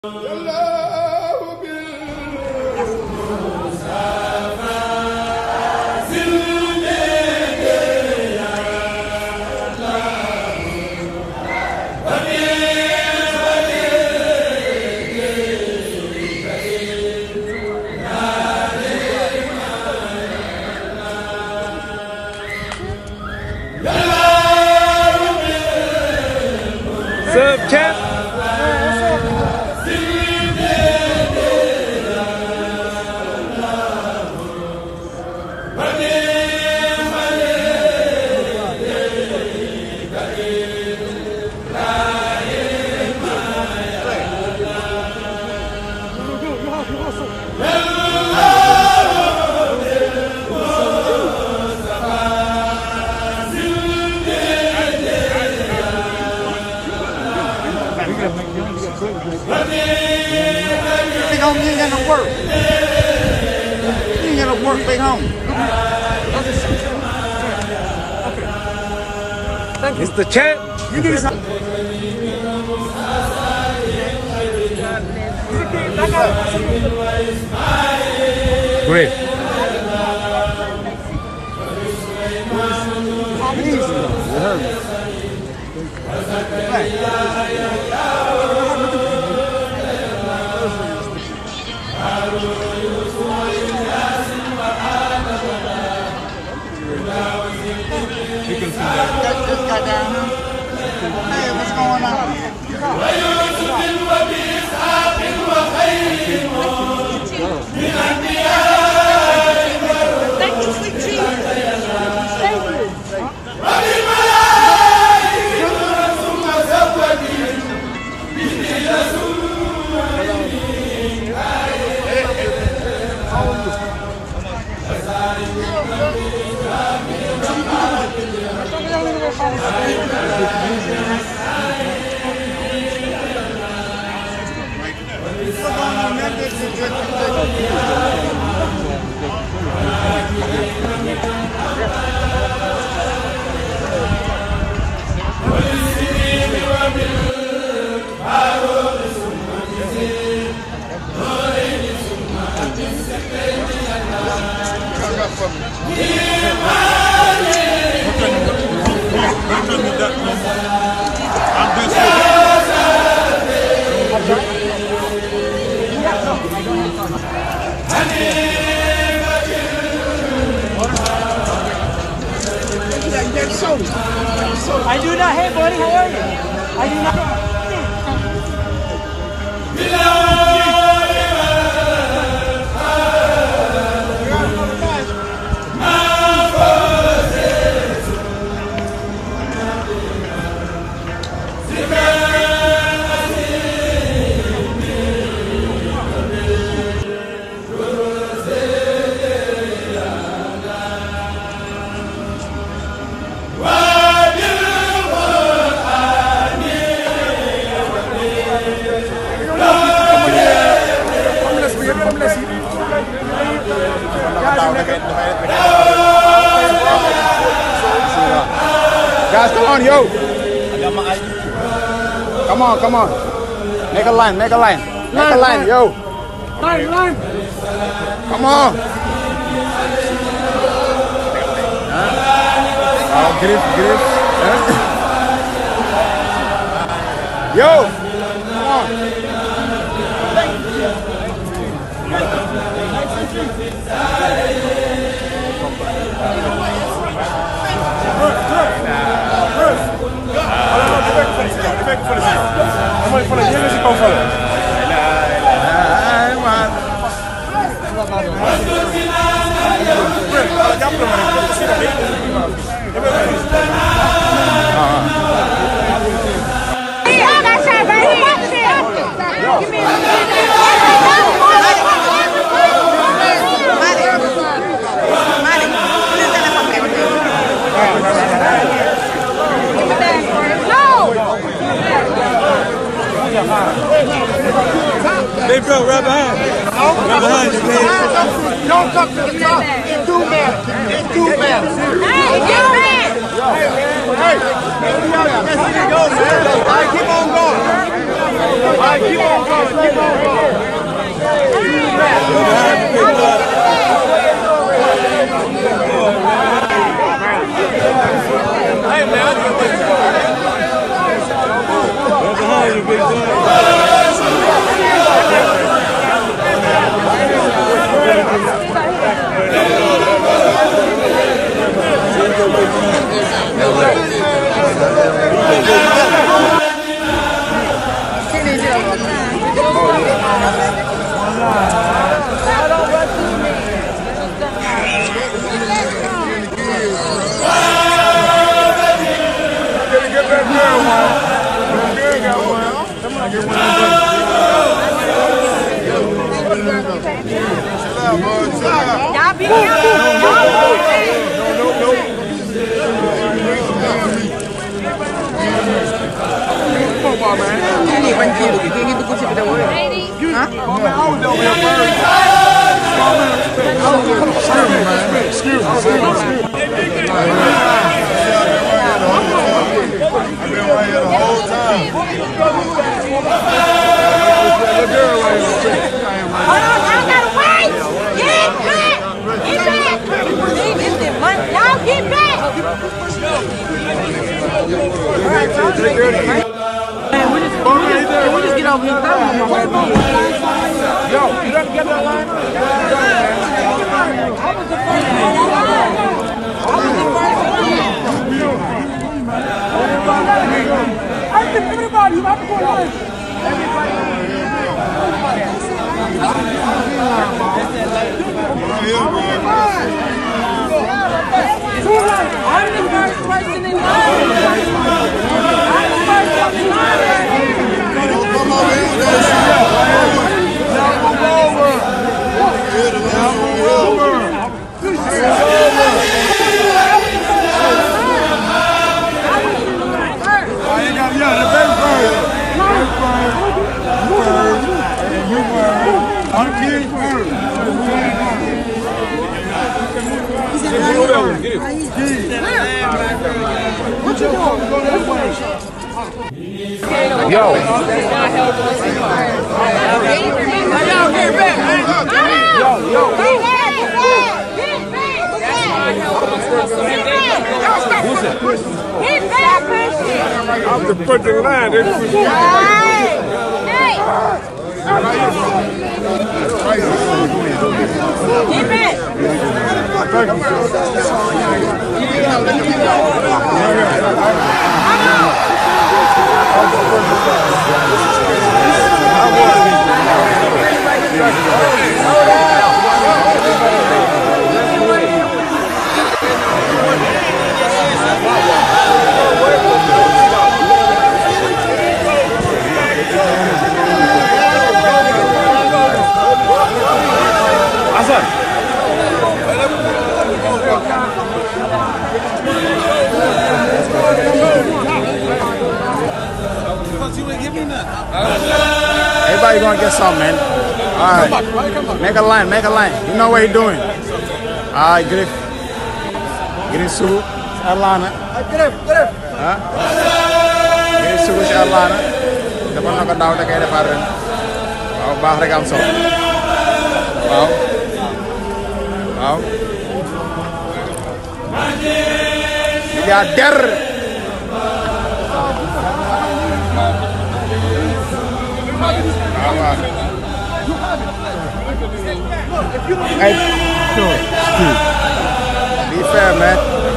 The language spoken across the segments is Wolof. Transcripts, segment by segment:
Big home. Thank you. It's the champ. You need some. Great. This guy down here. Hey, what's going on? Thank you, sweet Jesus. Thank you. I do not. Hey, buddy, how are you? I do not. Guys, come on, yo. Come on, come on. Make a line, make a line. Make a line, yo. Line. Come on. Oh, grip. Yo. Come on. Big bro, right behind. Right behind you, man. Don't come to the top. It's too bad. It's too bad. Hey, you man! Hey, here we go, man. All right, keep on going. right, keep on going. Keep on going. Hey, man, I can wait. Behind you, big boy. Y'all be Football, man. Excuse me. I've been right here the whole time. Hold on, y'all gotta wait! Get back! Get back! Y'all get back! Man, we just get over here. Yo, you got to get that line? Everybody, you have to go line. I'm the first person in line. I'm the first person in line. Come over here. Now move over. Now move over. I ain't got the best bird. You bird. I'm king bird. What you doing? Yo. I'm the put the line. Hey! Get back! Everybody gonna get some, man. All right. Make a line, make a line. You know what you're doing. All right, get in suit, Atlanta. Get in suit, Atlanta. Dapat nak daw da kay defar ren. Waaw baax rek am solo. Waaw. Waaw. Milliardaire. Hey, be fair, man.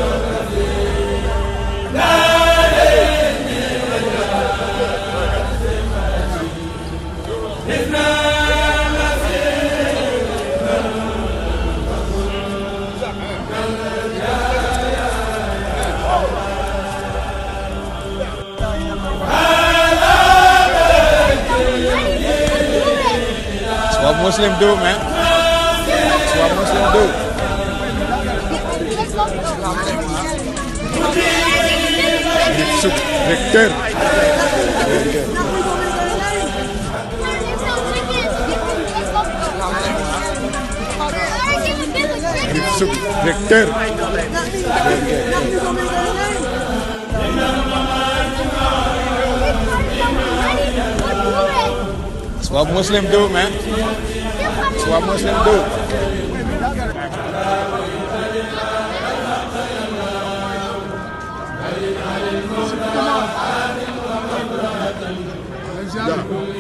That's what Muslims do, man. That's what Muslims do. Victor. Victor. what Muslim do, man. That's what Muslim do. Come on.